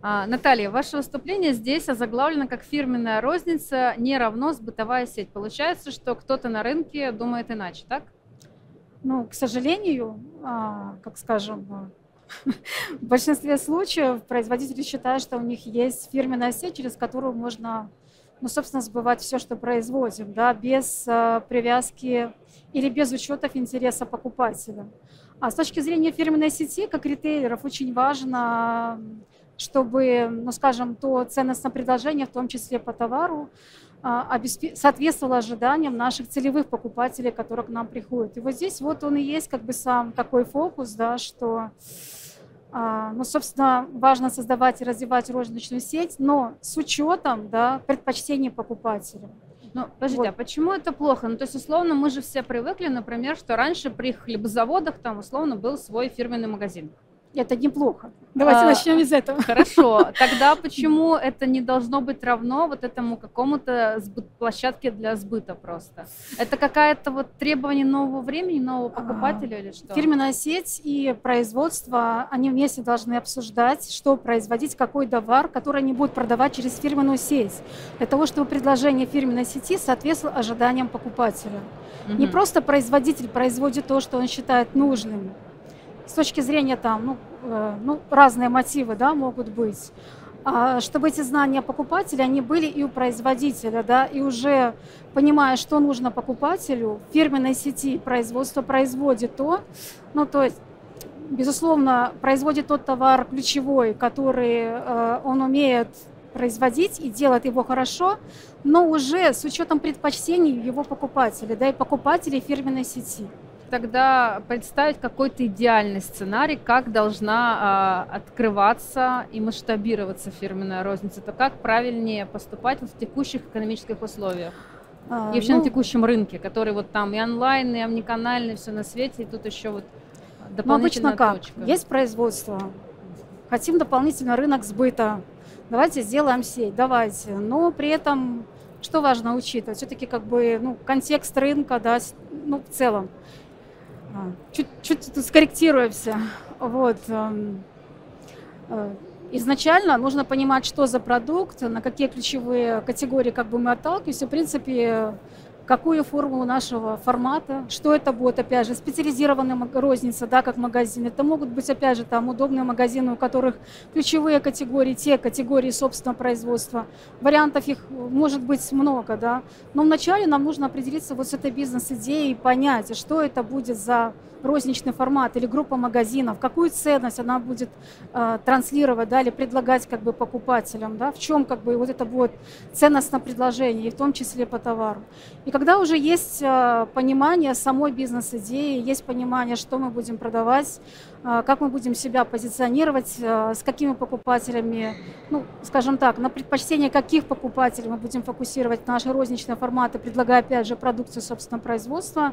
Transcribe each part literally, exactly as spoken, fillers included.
А, Наталья, ваше выступление здесь озаглавлено как «Фирменная розница не равно сбытовая сеть». Получается, что кто-то на рынке думает иначе, так? Ну, к сожалению, а, как скажем, в большинстве случаев производители считают, что у них есть фирменная сеть, через которую можно, ну, собственно, сбывать все, что производим, да, без а, привязки или без учетов интереса покупателя. А с точки зрения фирменной сети, как ритейлеров, очень важно, чтобы, ну, скажем, то ценностное предложение, в том числе по товару, а, обеспе- соответствовало ожиданиям наших целевых покупателей, которые к нам приходят. И вот здесь вот он и есть как бы сам такой фокус, да, что, а, ну, собственно, важно создавать и развивать розничную сеть, но с учетом, да, предпочтений покупателя. Ну, подождите, Вот. а почему это плохо? Ну, то есть, условно, мы же все привыкли, например, что раньше при хлебозаводах там, условно, был свой фирменный магазин. Это неплохо. Давайте А, начнем из этого. Хорошо. Тогда почему это не должно быть равно вот этому какому-то сбыт- площадке для сбыта просто? Это какое-то вот требование нового времени, нового покупателя или что? Фирменная сеть и производство, они вместе должны обсуждать, что производить, какой товар, который они будут продавать через фирменную сеть, для того, чтобы предложение фирменной сети соответствовало ожиданиям покупателя. Не Мгм. просто производитель производит то, что он считает нужным. С точки зрения там, ну, э, ну, разные мотивы, да, могут быть. А чтобы эти знания покупателя, они были и у производителя, да, и уже понимая, что нужно покупателю, в фирменной сети производство производит то, ну, то есть, безусловно, производит тот товар ключевой, который э, он умеет производить и делает его хорошо, но уже с учетом предпочтений его покупателя, да, и покупателей фирменной сети. Тогда представить какой-то идеальный сценарий, как должна а, открываться и масштабироваться фирменная розница, то как правильнее поступать вот в текущих экономических условиях А, и вообще на ну, текущем рынке, который вот там и онлайн, и омниканальный, все на свете, и тут еще вот ну, дополнительная обычно как? точка. Есть производство, хотим дополнительно рынок сбыта, давайте сделаем сеть, давайте. Но при этом, что важно учитывать? Все-таки как бы, ну, контекст рынка, да, с- ну, в целом. А, Чуть, чуть тут скорректируемся. Вот. эм, э, Изначально нужно понимать, что за продукт, на какие ключевые категории как бы мы отталкиваемся, в принципе, какую формулу нашего формата, что это будет, опять же, специализированная маг- розница, да, как магазин. Это могут быть, опять же, там удобные магазины, у которых ключевые категории, те категории собственного производства. Вариантов их может быть много, да. Но вначале нам нужно определиться вот с этой бизнес-идеей и понять, что это будет за розничный формат или группа магазинов, какую ценность она будет э, транслировать, да, или предлагать как бы покупателям, да, в чем как бы вот это будет ценностное предложение, и в том числе по товару. И когда уже есть э, понимание самой бизнес-идеи, есть понимание, что мы будем продавать, э, как мы будем себя позиционировать, э, с какими покупателями, ну, скажем так, на предпочтение каких покупателей мы будем фокусировать наши розничные форматы, предлагая, опять же, продукцию собственного производства,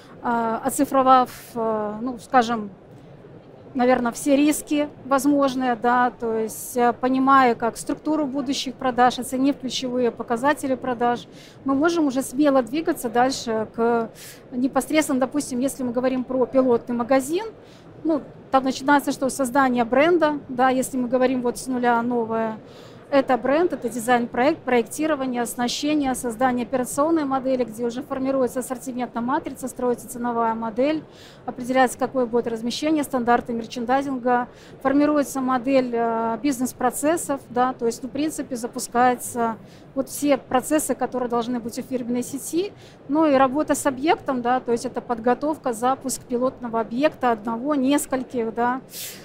э, оцифровав, э, ну, скажем, наверное, все риски возможные, да, то есть э, понимая как структуру будущих продаж, оценив ключевые показатели продаж, мы можем уже смело двигаться дальше к непосредственно, допустим, если мы говорим про пилотный магазин, ну, там начинается что? Создание бренда, да, если мы говорим вот с нуля новое. Это бренд, это дизайн-проект, проектирование, оснащение, создание операционной модели, где уже формируется ассортиментная матрица, строится ценовая модель, определяется, какое будет размещение, стандарты мерчендайзинга, формируется модель э, бизнес-процессов, да, то есть, ну, в принципе, запускаются вот все процессы, которые должны быть у фирменной сети, ну и работа с объектом, да, то есть это подготовка, запуск пилотного объекта, одного, нескольких, да.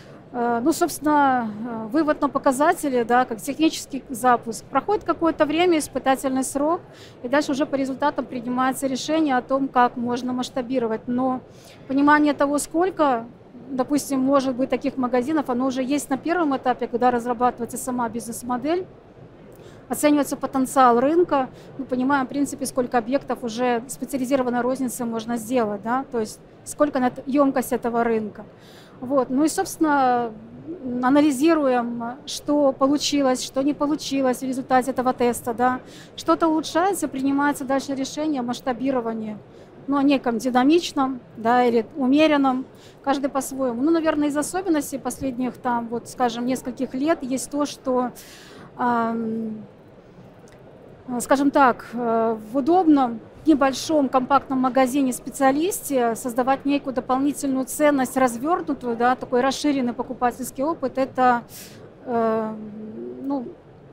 Ну, собственно, вывод на показатели, да, как технический запуск. Проходит какое-то время, испытательный срок, и дальше уже по результатам принимается решение о том, как можно масштабировать. Но понимание того, сколько, допустим, может быть таких магазинов, оно уже есть на первом этапе, когда разрабатывается сама бизнес-модель, оценивается потенциал рынка, мы понимаем, в принципе, сколько объектов уже специализированной розницы можно сделать, да, то есть сколько емкость этого рынка. Вот. Ну и, собственно, анализируем, что получилось, что не получилось в результате этого теста, да. Что-то улучшается, принимается дальше решение о масштабировании, ну, о неком динамичном, да, или умеренном, каждый по-своему. Ну, наверное, из особенностей последних, там, вот, скажем, нескольких лет есть то, что, эм, скажем так, э, в удобном, небольшом компактном магазине специалисте создавать некую дополнительную ценность, развернутую, да, такой расширенный покупательский опыт, это, э, ну,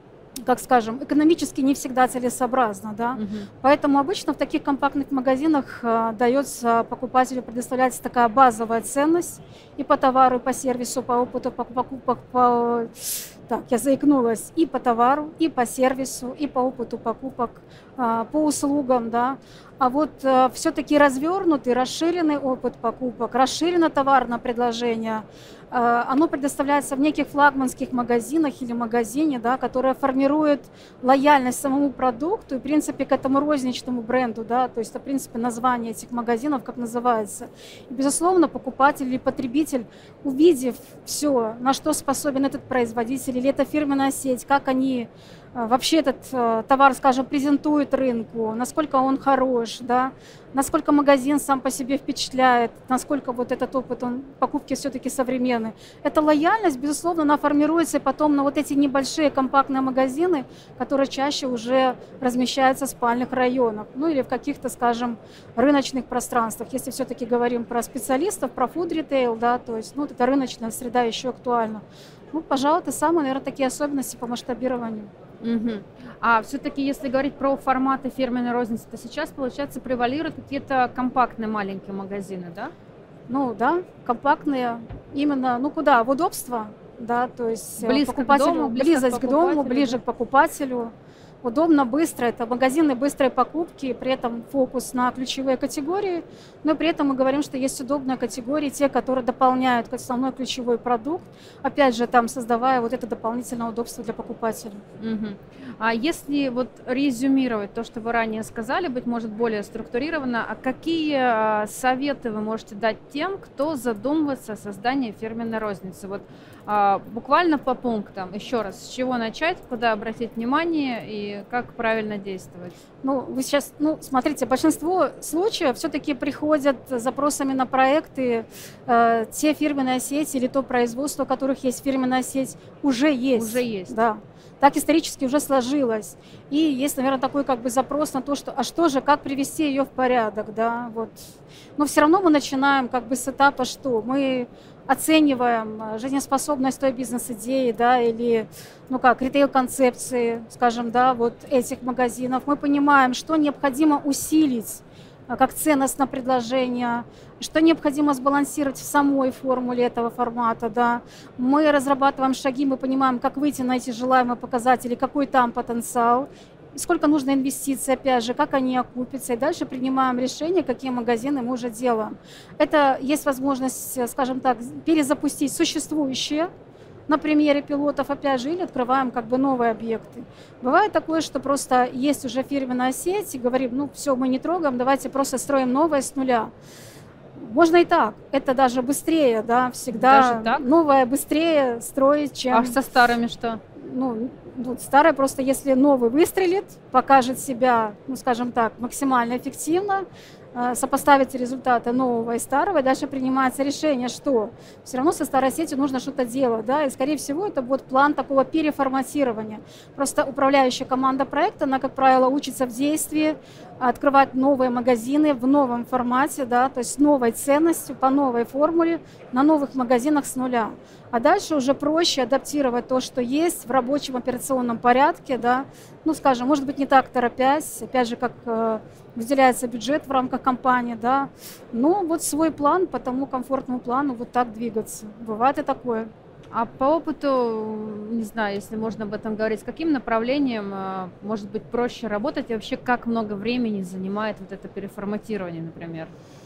как скажем, экономически не всегда целесообразно, да. Мгм. Поэтому обычно в таких компактных магазинах э, дается покупателю, предоставляется такая базовая ценность и по товару, и по сервису, по опыту по покупок, по... Так, я заикнулась, и по товару, и по сервису, и по опыту покупок, а, по услугам, да. А вот э, все-таки развернутый, расширенный опыт покупок, расширенное товарное предложение, э, оно предоставляется в неких флагманских магазинах или магазине, да, которое формирует лояльность самому продукту и, в принципе, к этому розничному бренду, да, то есть, в принципе, название этих магазинов, как называется. И, безусловно, покупатель или потребитель, увидев все, на что способен этот производитель или эта фирменная сеть, как они э, вообще этот э, товар, скажем, презентуют рынку, насколько он хорош, да, насколько магазин сам по себе впечатляет, насколько вот этот опыт он, покупки все-таки современный. Эта лояльность, безусловно, она формируется потом на вот эти небольшие компактные магазины, которые чаще уже размещаются в спальных районах, ну или в каких-то, скажем, рыночных пространствах. Если все-таки говорим про специалистов, про фуд-ритейл, да, то есть, ну, вот эта рыночная среда еще актуальна. Ну, пожалуй, это самые, наверное, такие особенности по масштабированию. Мгм. А все-таки, если говорить про форматы фирменной розницы, то сейчас, получается, превалируют какие-то компактные маленькие магазины, да? Ну да, компактные, именно, ну куда, в удобство, да, то есть э, Близко к покупателю, дому, близко к близость к дому, покупателю, ближе да? к покупателю, удобно, быстро, это магазины быстрой покупки, при этом фокус на ключевые категории, но при этом мы говорим, что есть удобные категории, те, которые дополняют основной ключевой продукт, опять же, там создавая вот это дополнительное удобство для покупателя. Мгм. А если вот резюмировать то, что вы ранее сказали, быть может более структурированно, а какие а, советы вы можете дать тем, кто задумывается о создании фирменной розницы? Вот а, буквально по пунктам, еще раз, с чего начать, куда обратить внимание и как правильно действовать? Ну, вы сейчас, ну, смотрите, большинство случаев все-таки приходят с запросами на проекты, э, те фирменные сети или то производство, у которых есть фирменная сеть, уже есть. Уже есть. Да. Так исторически уже сложилось. И есть, наверное, такой как бы запрос на то, что, а что же, как привести ее в порядок, да, вот. Но все равно мы начинаем как бы с этапа, что мы оцениваем жизнеспособность той бизнес-идеи, да, или, ну как, ритейл-концепции, скажем, да, вот этих магазинов. Мы понимаем, что необходимо усилить а, как ценностное предложение, что необходимо сбалансировать в самой формуле этого формата, да. Мы разрабатываем шаги, мы понимаем, как выйти на эти желаемые показатели, какой там потенциал, сколько нужно инвестиций, опять же, как они окупятся, и дальше принимаем решение, какие магазины мы уже делаем. Это есть возможность, скажем так, перезапустить существующие на примере пилотов, опять же, или открываем как бы новые объекты. Бывает такое, что просто есть уже фирменная сеть, и говорим, ну все, мы не трогаем, давайте просто строим новое с нуля. Можно и так, это даже быстрее, да, всегда Даже так? новое быстрее строить, чем... А со старыми что? Ну, вот старое просто, если новый выстрелит, покажет себя, ну, скажем так, максимально эффективно, э, сопоставите результаты нового и старого, и дальше принимается решение, что все равно со старой сетью нужно что-то делать, да, и, скорее всего, это будет план такого переформатирования. Просто управляющая команда проекта, она, как правило, учится в действии, открывать новые магазины в новом формате, да, то есть с новой ценностью, по новой формуле, на новых магазинах с нуля. А дальше уже проще адаптировать то, что есть в рабочем операционном порядке, да, ну, скажем, может быть, не так торопясь, опять же, как э, выделяется бюджет в рамках компании, да, но вот свой план, по тому комфортному плану вот так двигаться. Бывает и такое. А по опыту, не знаю, если можно об этом говорить, с каким направлением а, может быть проще работать и вообще как много времени занимает вот это переформатирование, например?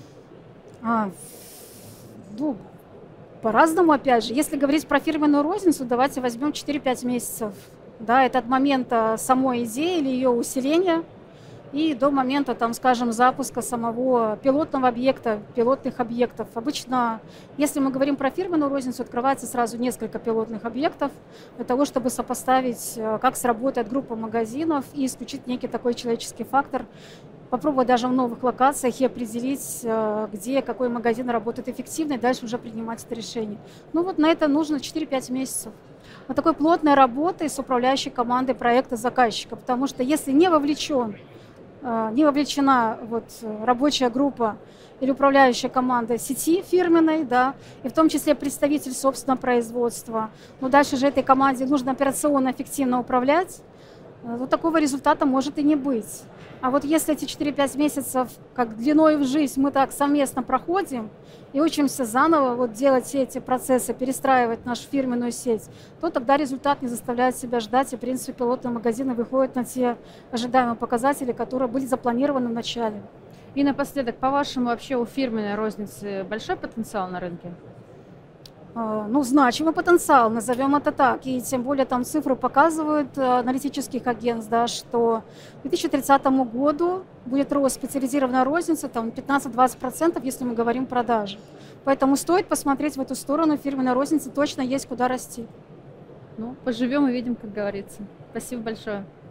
А, ну, по-разному, опять же. Если говорить про фирменную розницу, давайте возьмем четыре-пять месяцев. Да, это от момента самой идеи или ее усиления и до момента, там, скажем, запуска самого пилотного объекта, пилотных объектов. Обычно, если мы говорим про фирменную розницу, открывается сразу несколько пилотных объектов для того, чтобы сопоставить, как сработает группа магазинов и исключить некий такой человеческий фактор, попробовать даже в новых локациях и определить, где какой магазин работает эффективно, и дальше уже принимать это решение. Ну вот на это нужно четыре-пять месяцев. Вот такой плотной работы с управляющей командой проекта заказчика, потому что если не вовлечен, не вовлечена вот рабочая группа или управляющая команда сети фирменной, да, и в том числе представитель собственного производства, но дальше же этой команде нужно операционно эффективно управлять, вот такого результата может и не быть. А вот если эти четыре-пять месяцев, как длиной в жизнь, мы так совместно проходим и учимся заново вот делать все эти процессы, перестраивать нашу фирменную сеть, то тогда результат не заставляет себя ждать, и, в принципе, пилотные магазины выходят на те ожидаемые показатели, которые были запланированы в начале. И напоследок, по-вашему, вообще у фирменной розницы большой потенциал на рынке? Ну, значимый потенциал, назовем это так. И тем более там цифры показывают аналитических агентств, да, что к две тысячи тридцатому году будет рост специализированной розницы там пятнадцать-двадцать процентов, если мы говорим продажи. Поэтому стоит посмотреть в эту сторону, фирменной розницы точно есть куда расти. Ну, поживем и видим, как говорится. Спасибо большое.